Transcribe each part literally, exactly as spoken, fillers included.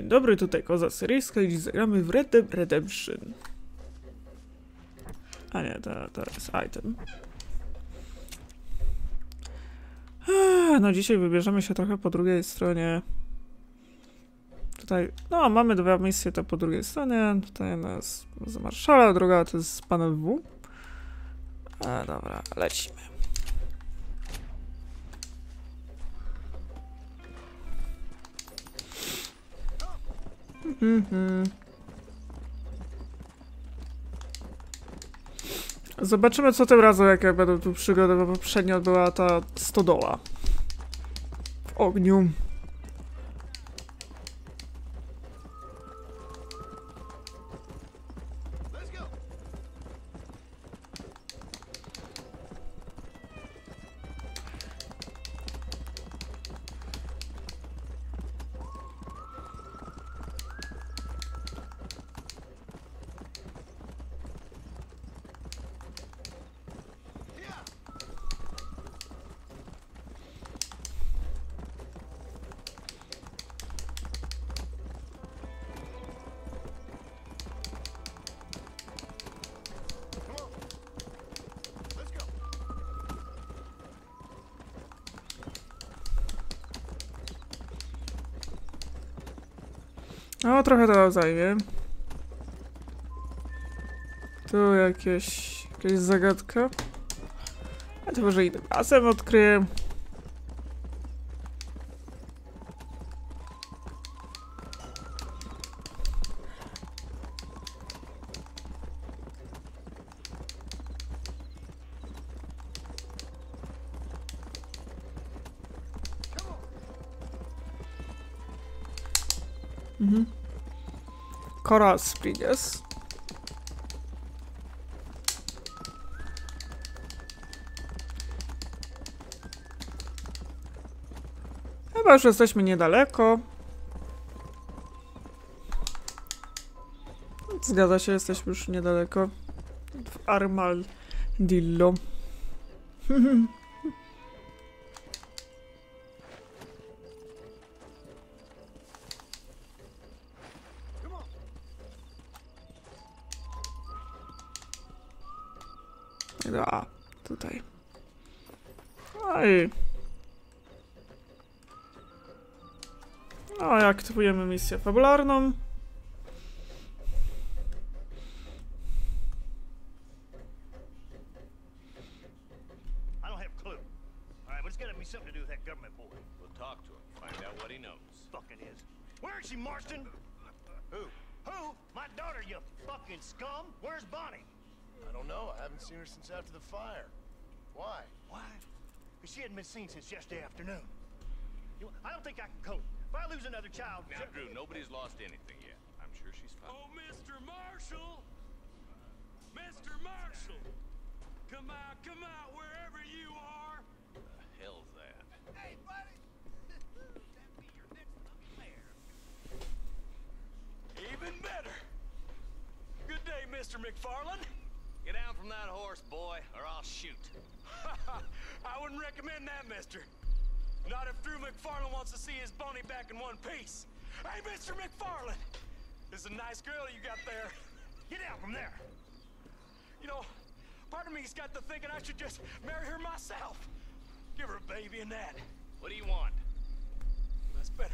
dobry, tutaj Koza Syryjska i dziś zagramy w Red Dead Redemption. A nie, to, to jest item. No dzisiaj wybierzemy się trochę po drugiej stronie. Tutaj, no mamy dwa misje to po drugiej stronie. Tutaj jedna jest z Marszala, druga to jest z panem W. A dobra, lecimy. Mhm. Zobaczymy co tym razem, jakie będą tu przygody, bo poprzednio była ta stodoła w ogniu. No, trochę to zajmie. Tu jakieś, jakaś zagadka. A to może innym razem odkryję. Mhm. Coral Springs. Chyba już jesteśmy niedaleko. Zgadza się, jesteśmy już niedaleko. W Armadillo. A, tutaj. Oj. No i aktywujemy misję fabularną. Seen her since after the fire. Why? Why? Because she hadn't been seen since yesterday afternoon. You know, I don't think I can cope. If I lose another child... Now, Drew, nobody's lost anything yet. I'm sure she's fine. Oh, Mister Marshall! Mister Marshall! Come out, come out, wherever you are! The hell's that? Hey, buddy! That be your next lucky bear. Even better! Good day, Mister McFarland. Get down from that horse, boy, or I'll shoot. I wouldn't recommend that, mister. Not if Drew McFarland wants to see his Boney back in one piece. Hey, Mister McFarland! This is a nice girl you got there. Get out from there! You know, part of me's got to thinking I should just marry her myself. Give her a baby and that. What do you want? That's better.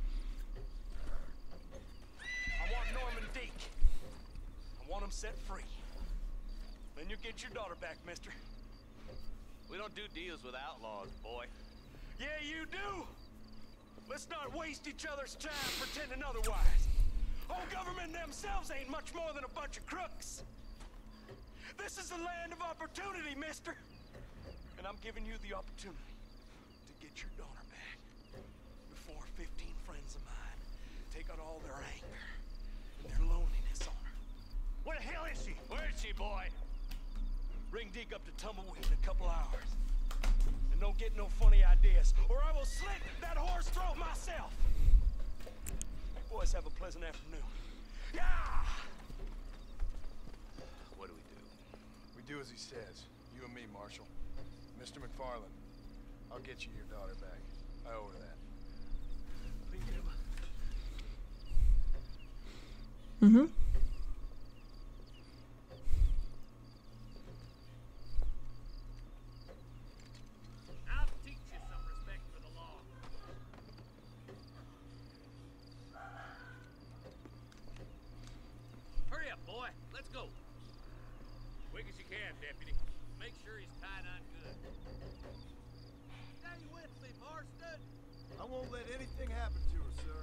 I want Norman Deke. I want him set free. Then you get your daughter back, mister. We don't do deals with outlaws, boy. Yeah, you do! Let's not waste each other's time pretending otherwise. Old government themselves ain't much more than a bunch of crooks. This is the land of opportunity, mister. And I'm giving you the opportunity to get your daughter back before fifteen friends of mine take out all their anger and their loneliness on her. Where the hell is she? Where is she, boy? Bring Deke up to Tumbleweed in a couple hours. And don't get no funny ideas, or I will slit that horse throat myself. You boys have a pleasant afternoon. Yeah! What do we do? We do as he says. You and me, Marshal. Mister McFarland, I'll get you your daughter back. I owe her that. Please do. Mhm. I'll teach you some respect for the law. Hurry up, boy. Let's go. Quick as you can, deputy. Make sure he's tied on good. Stay with me, Marston. I won't let anything happen to her, sir.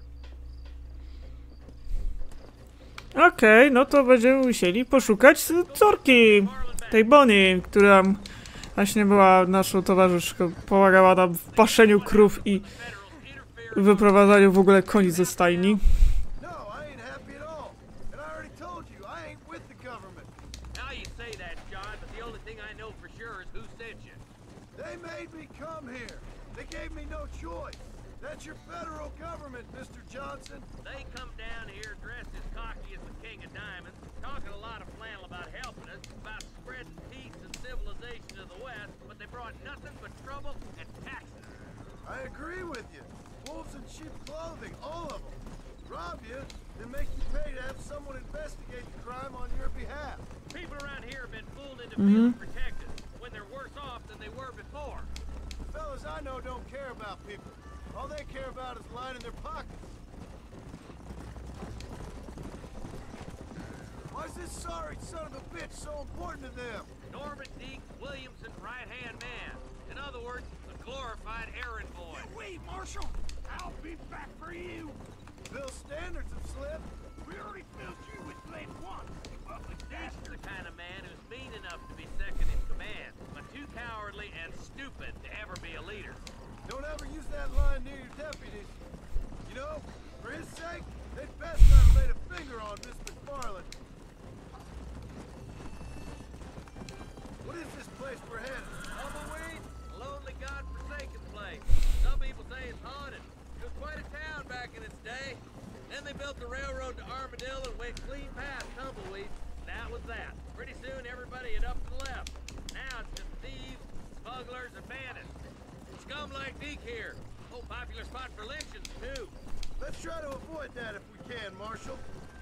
Okej, no to będziemy musieli poszukać córki tej Bonnie, która właśnie była naszą towarzyszką. Pomagała nam w paszeniu krów i wyprowadzaniu w ogóle koni ze stajni. No, I ain't happy at all. And I already told you, I ain't with the government. Now you say that, John, but the only thing I know for sure is who sent you. They made me come here. They gave me no choice. That's your federal government, Mister Johnson. They come down here dressed as cocky as the King of Diamonds, talking a lot of flannel about helping us, about spreading peace and civilization to the West, but they brought nothing but trouble and taxes. I agree with you. Wolves in sheep clothing, all of them. Rob you, then make you pay to have someone investigate the crime on your behalf. People around here have been fooled into feeling protected when they're worse off than they were before. The fellas I know don't care about people. All they care about is lining their pockets. Why's this sorry son of a bitch so important to them? Norman Deke Williamson's right-hand man. In other words, a glorified errand boy. Wait, Marshal! I'll be back for you! Bill standards have slipped. We already filled you with blame once, you ugly That's dastard! the kind of man who's mean enough to be second in command, but too cowardly and stupid to ever be a leader. Don't ever use that line near your deputies. You know, for his sake, they'd best not have laid a finger on Miss McFarland. What is this place we're headed? Tumbleweed, a lonely, god-forsaken place. Some people say it's haunted. It was quite a town back in its day. Then they built the railroad to Armadillo and went clean past Tumbleweed. That was that. Pretty soon everybody had up and left. Now it's just thieves, smugglers, and bandits. Scum like Deke here. Oh, popular spot for lynchings, too. Let's try to avoid that if we can, Marshal.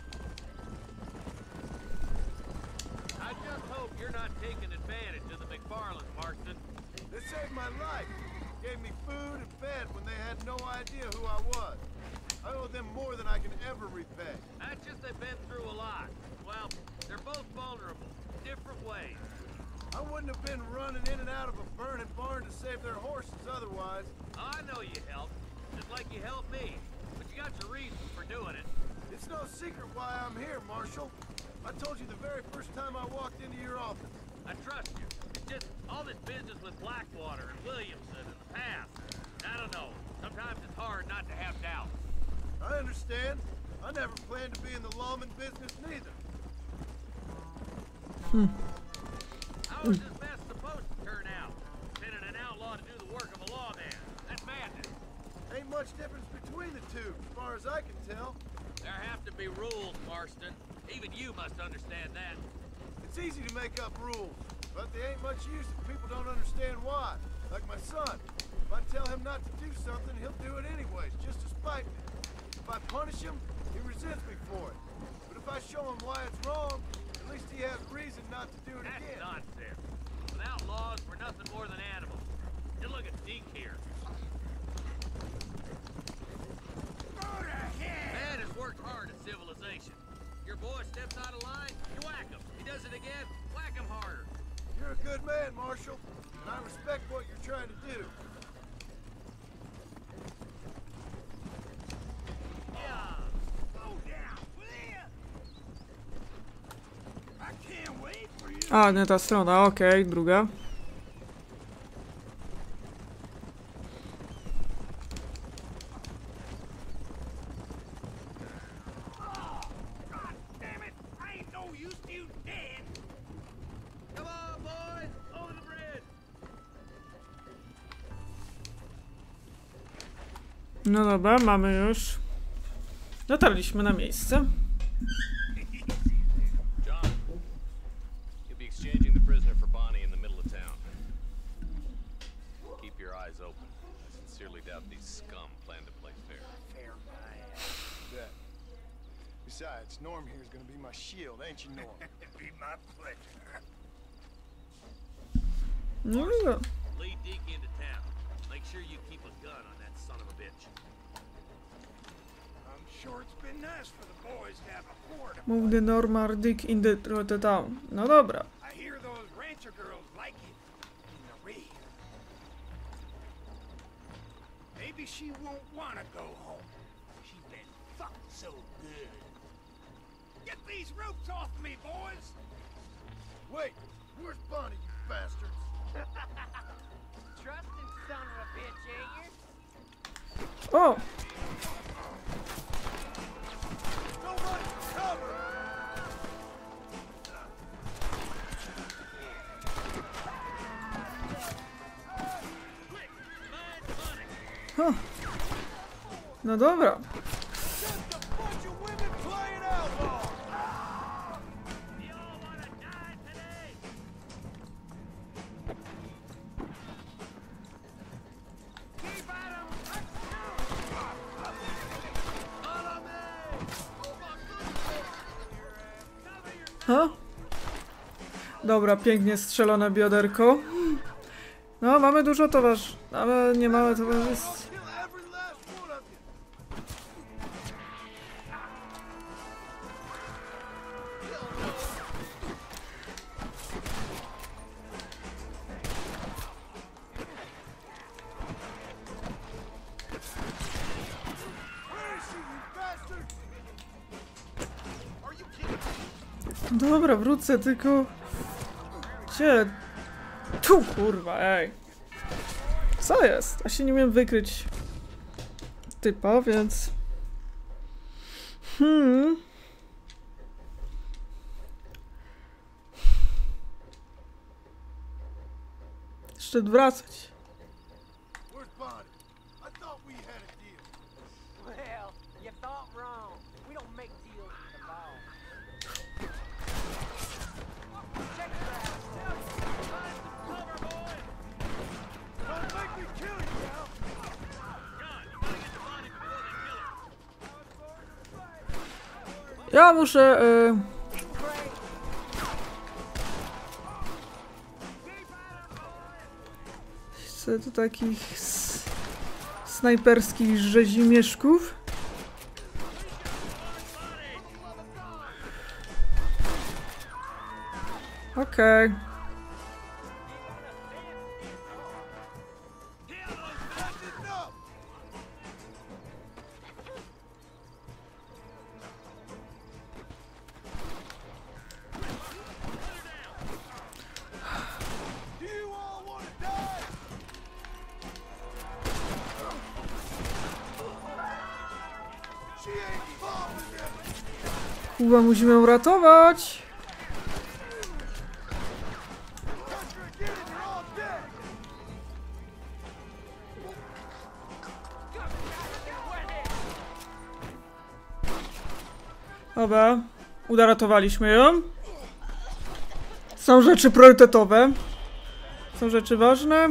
I just hope you're not taking advantage of the McFarlands, Marston. They saved my life. Gave me food and bed when they had no idea who I was. I owe them more than I can ever repay. That's just they've been through a lot. Well, they're both vulnerable, different ways. I wouldn't have been running in and out of a burning barn to save their horses otherwise. I know you helped, just like you helped me. But you got your reasons for doing it. It's no secret why I'm here, Marshal. I told you the very first time I walked into your office. I trust you. It's just all this business with Blackwater and Williamson in the past. I don't know. Sometimes it's hard not to have doubts. I understand. I never planned to be in the lawman business neither. Hmm. How is this mess supposed to turn out? Sending an outlaw to do the work of a lawman. That's madness. Ain't much difference between the two, as far as I can tell. There have to be rules, Marston. Even you must understand that. It's easy to make up rules, but they ain't much use if people don't understand why. Like my son. If I tell him not to do something, he'll do it anyways, just to spite me. If I punish him, he resents me for it. But if I show him why it's wrong, at least he has reason not to do it That's again. nonsense. Without laws, we're nothing more than animals. You look at Deke here. Man has worked hard at civilization. Your boy steps out of line, you whack him. He does it again, whack him harder. You're a good man, Marshal, and I respect what you're trying to do. Yeah. Slow down, will ya? I can't wait for you. A, nie ta strona, okej, druga. God damn it! I ain't no use to you dead! Come on, boys, over the bridge. No dobra, mamy już. Dotarliśmy na miejsce. John, you'll be exchanging the prisoner for Bonnie in the middle of town. Keep your eyes open. I sincerely doubt these scum plan to play fair. Yeah. Besides, Norm here is gonna be my shield, ain't you, Norm? Be my pleasure. No dobra. Lead Deke into town. Make sure you keep a gun on that son of a bitch. I'm sure it's been nice for the boys to have a port. Move the normal dick in the, the town. No dobra. I hear those rancher girls like it in the rear. Maybe she won't want to go home. She's been fucked so good. Get these ropes off me, boys! Wait, where's Bonnie, you bastards? Trusting son of a bitch, ain't you? O! Nobody cover! Huh. No dobra. Just a bunch of women playing outlaw! You all wanna die today? Keep at 'em! Follow me! Ha? Dobra, pięknie strzelone bioderko. No, mamy dużo towarz... ale nie małe towarzystwo. Kill every last one of you! Where is she, you bastard? Are you kidding me? Dobra, wrócę, tylko... Gdzie? Tu, kurwa, ej. Co jest? Ja się nie umiem wykryć typa, więc... Hmm... Jeszcze wracać. Where's Bonnie? I thought we had a deal. Well, you thought wrong. We don't make deals with the law. Check her out. Cover, boys! Don't make me kill you now! John, you gotta get the body before they kill her. Ja muszę... Y Chcę tu takich s- snajperskich rzezimieszków. Okej. Okay. That's enough! Do you all want to die? She ain't falling yet. Chyba musimy ją ratować. Touch her again and you're all dead. Dobra, uratowaliśmy ją. Są rzeczy priorytetowe. Są rzeczy ważne.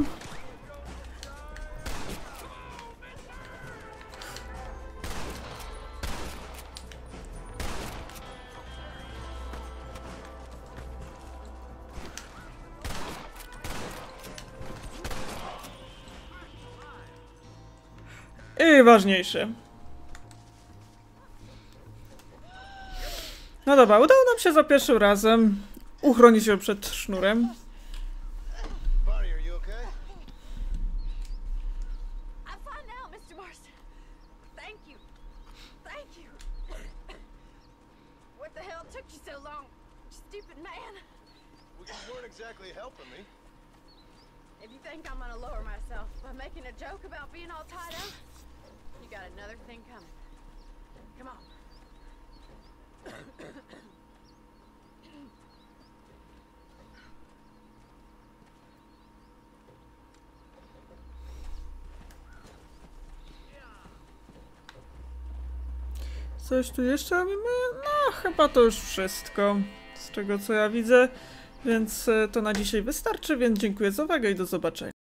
I ważniejsze. No dobra, udało nam się za pierwszym razem uchronić się przed sznurem. Bonnie, are you okay? I'm fine now, Mister Marston. Thank you. Thank you. What the hell took you so long, stupid man? Well, you weren't exactly helping me. If you think I'm gonna lower myself by making a joke about being all tied up, you got another thing coming. Come on. Coś tu jeszcze robimy? No, chyba to już wszystko, z czego co ja widzę. Więc to na dzisiaj wystarczy, więc dziękuję za uwagę i do zobaczenia.